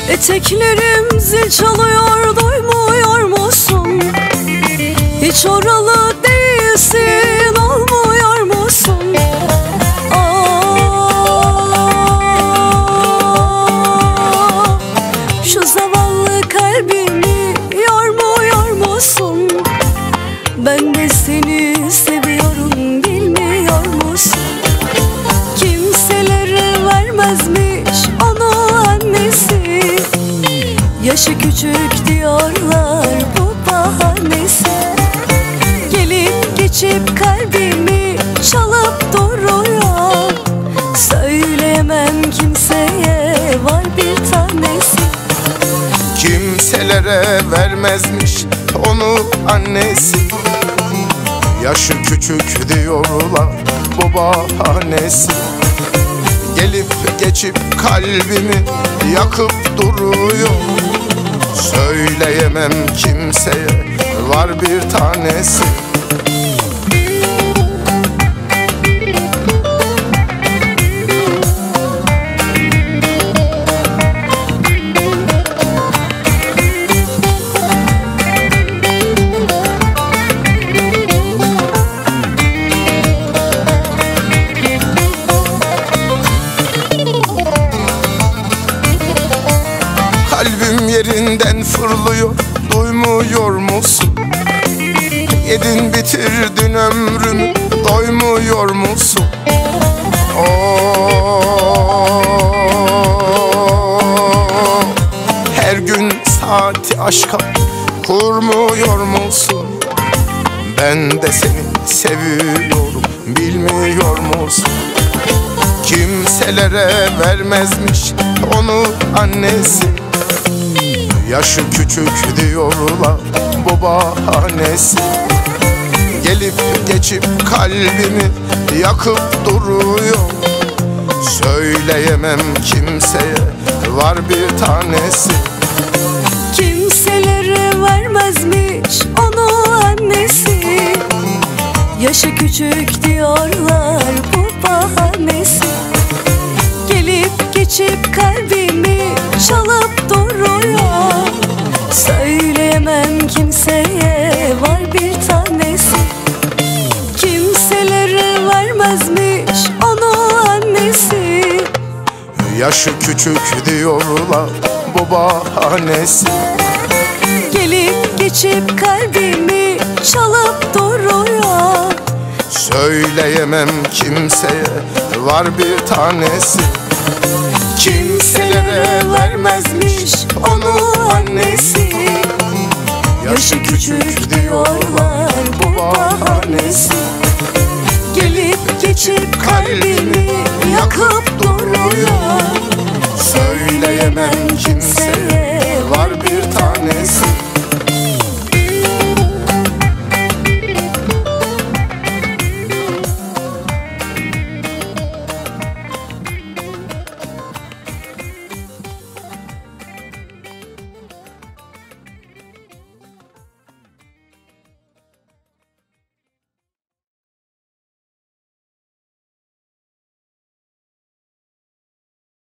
Eteklerim zil çalıyor, duymuyor musun? Hiç oralı değilsin, olmuyor musun? Şu zavallı kalbimi yormuyor musun? Ben de seni seviyorum, bilmiyor musun? Kimselere vermezmiş onu annesi. Yaşı küçük diyorlar, bu bahanesi. Gelip geçip kalbimi çalıp duruyor. Söyleyemem kimseye, var bir tanesi. Kimselere vermezmiş onu annesi. Yaşı küçük diyorlar, bu bahanesi. Gelip geçip kalbimi yakıp duruyor. Söyleyemem kimseye, var bir tanesi. Kalbim yerinden fırlıyor, duymuyor musun? Yedin bitirdin ömrümü, doymuyor musun? Her gün saati aşka kurmuyor musun? Ben de seni seviyorum, bilmiyor musun? Kimselere vermezmiş onu annesi. Yaşı küçük diyorlar, bu bahanesi. Gelip geçip kalbimi yakıp duruyor. Söyleyemem kimseye, var bir tanesi. Kimselere vermezmiş onu annesi. Yaşı küçük diyorlar, bu bahanesi. Gelip geçip kalbimi çalıp duruyor. Söyleyemem kimseye, var bir tanesi. Kimselere vermezmiş onu annesi. Yaşı küçük diyorlar, bu bahanesi. Gelip geçip kalbimi çalıp duruyor. Söyleyemem kimseye, var bir tanesi. Kimselere vermezmiş onu annesi. Yaşı küçük diyorlar, bu bahanesi. Gelip geçip kalbimi yakıp duruyor. Söyleyemem kimseye,